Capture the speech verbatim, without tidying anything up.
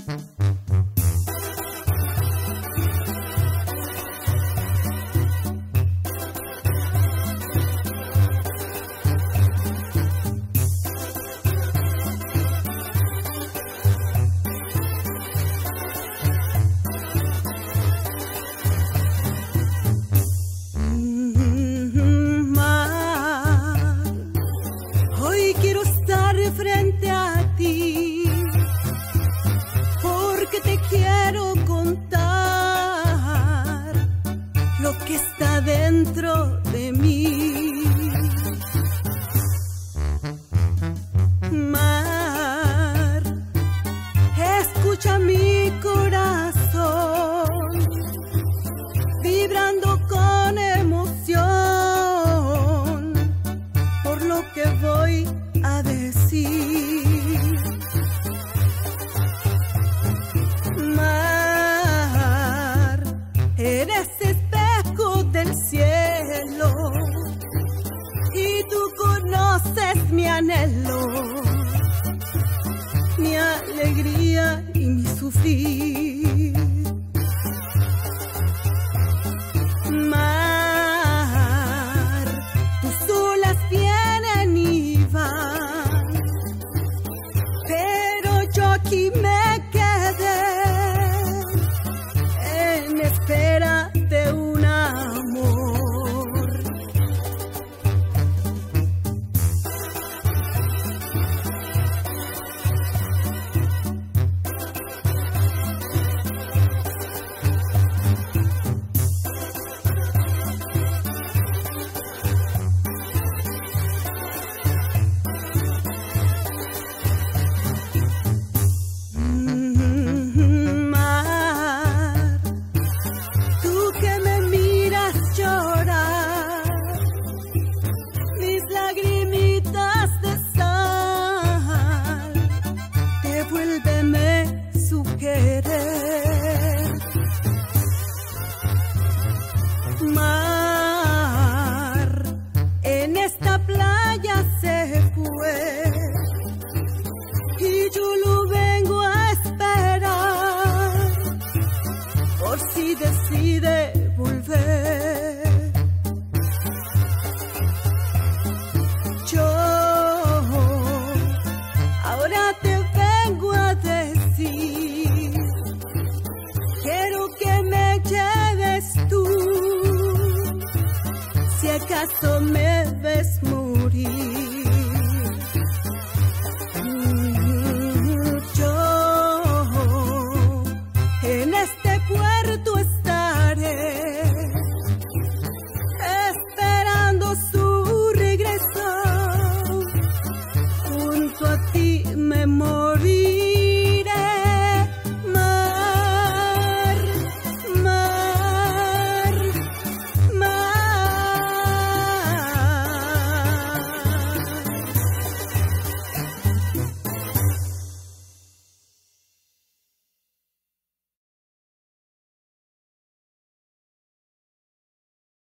Frente a ti, porque te quiero contar lo que está dentro de mí. Mar, escucha mi corazón vibrando con emoción por lo que voy a decir. Mar, eres espejo del cielo y tú conoces mi anhelo, mi alegría y mi sufrir. Mar, tus olas vienen y van, pero yo aquí me quedé en espera de un amor. Devuélveme su querer. Mar, en esta playa se fue y yo lo vengo a esperar por si decide volver. Yo ahora te vengo a decir, quiero que me lleves tú, si acaso me